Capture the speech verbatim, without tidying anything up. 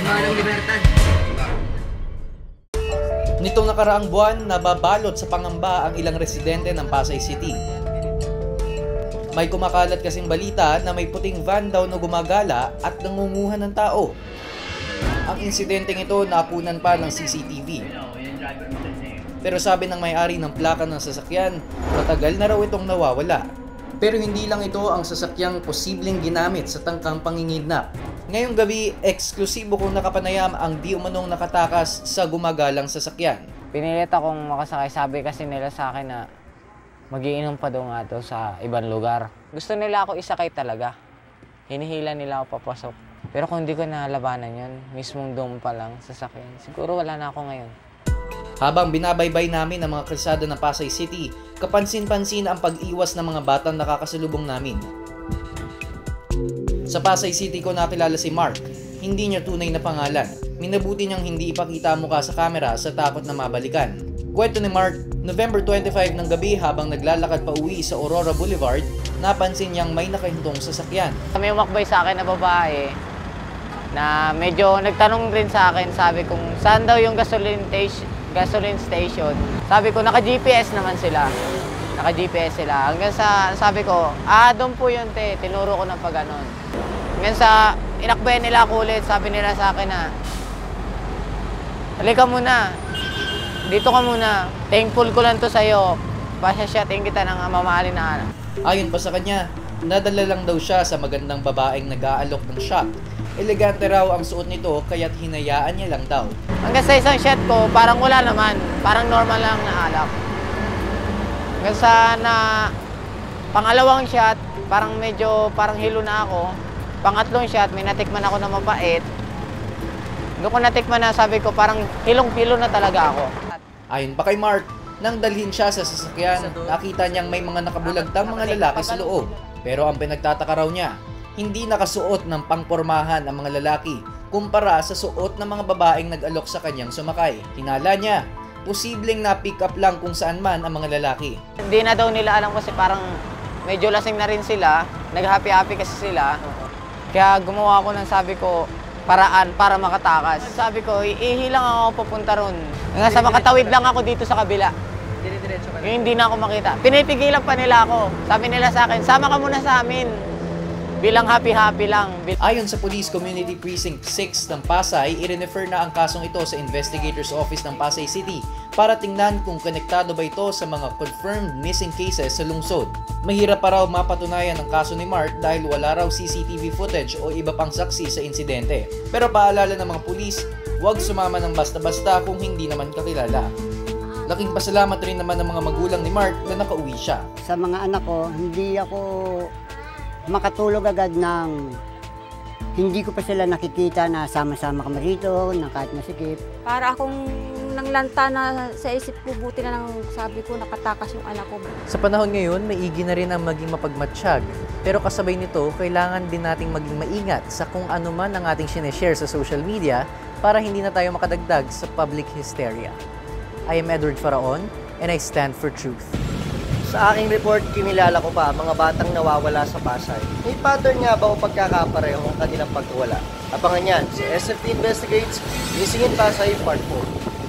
Manong Libertad. Nitong nakaraang buwan, nababalot sa pangamba ang ilang residente ng Pasay City. May kumakalat kasing balita na may puting van daw na gumagala at nangunguhan ng tao. Ang insidenteng ito napunan pa ng C C T V. Pero sabi ng may-ari ng plaka ng sasakyan, matagal na raw itong nawawala. Pero hindi lang ito ang sasakyang posibleng ginamit sa tangkang pangingidnap. Ngayong gabi, eksklusibo kong nakapanayam ang di umanong nakatakas sa gumagalang sasakyan. Pinilit akong makasakay, sabi kasi nila sa akin na magiinom pa daw nga daw sa ibang lugar. Gusto nila ako isakay talaga. Hinihila nila ako papasok. Pero kung hindi ko nalabanan yun, mismong doon pa lang sasakyan, siguro wala na ako ngayon. Habang binabaybay namin ang mga kalsada ng Pasay City, kapansin-pansin ang pag-iwas ng mga batang nakakasalubong namin. Sa Pasay City ko nakilala si Mark, hindi niya tunay na pangalan. Minabuti niyang hindi ipakita ang mukha sa kamera sa takot na mabalikan. Kwento ni Mark, November twenty-five ng gabi habang naglalakad pa uwi sa Aurora Boulevard, napansin niyang may nakahintong sasakyan. May umakbay sa akin na babae na medyo nagtanong rin sa akin, sabi kung saan daw yung gasoline station. gasoline station. Sabi ko, naka-G P S naman sila. Naka-G P S sila. Hanggang sa, sabi ko, ah, doon po yun, te. Tinuro ko ng pag ganon. Hanggang sa, inakbayan nila ako ulit. Sabi nila sa akin na, halika muna. Dito ka muna. Thankful ko lang to sa'yo. Pasya-shating kita ng mamahalin na anak. Ayon pa sa kanya, nadala lang daw siya sa magandang babaeng nag-aalok ng shop. Elegante raw ang suot nito kaya't hinayaan niya lang daw. Hanggang sa isang shot ko, parang wala naman. Parang normal lang na alak. Hanggang sa na pangalawang shot, parang medyo parang hilo na ako. Pangatlong shot, may natikman ako na mapait. Doon ko natikman na, sabi ko parang hilong-hilo na talaga ako. Ayon pa kay Mark, nang dalhin siya sa sasakyan, nakita niyang may mga nakabulagtang mga lalaki sa loob. Pero ang pinagtataka raw niya, hindi nakasuot ng pangpormahan ang mga lalaki kumpara sa suot ng mga babaeng nag-alok sa kanyang sumakay. Hinala niya, posibleng na-pick up lang kung saan man ang mga lalaki. Hindi na daw nila alam kasi parang medyo lasing na rin sila, nag-happy-happy kasi sila. Kaya gumawa ako ng sabi ko, paraan para makatakas. Sabi ko, ihilang ako papunta ron. Nga sa makatawid lang ako dito sa kabila. Yung hindi na ako makita. Pinipigilan pa nila ako. Sabi nila sa akin, sama ka muna sa amin. Bilang happy-happy lang. Ayon sa Police Community Precinct six ng Pasay, i-refer na ang kasong ito sa Investigators Office ng Pasay City para tingnan kung konektado ba ito sa mga confirmed missing cases sa lungsod. Mahirap pa raw mapatunayan ang kaso ni Mark dahil wala raw C C T V footage o iba pang saksi sa insidente. Pero paalala ng mga pulis, huwag sumama ng basta-basta kung hindi naman kakilala. Laking pasalamat rin naman ng mga magulang ni Mark na nakauwi siya. Sa mga anak ko, hindi ako makatulog agad ng hindi ko pa sila nakikita na sama-sama kami rito, na kahit masikip. Para akong nanglanta na sa isip ko, buti na lang sabi ko nakatakas yung anak ko. Sa panahon ngayon, maigi na rin ang maging mapagmatsyag. Pero kasabay nito, kailangan din nating maging maingat sa kung ano man ang ating sineshare sa social media para hindi na tayo makadagdag sa public hysteria. I am Edward Faraon and I stand for truth. Sa aking report, kinilala ko pa ang mga batang nawawala sa Pasay. May pattern nga ba o pagkakapareho ang kanilang pagkawala? Abangan yan sa S F T Investigates, Missing in Pasay Part four.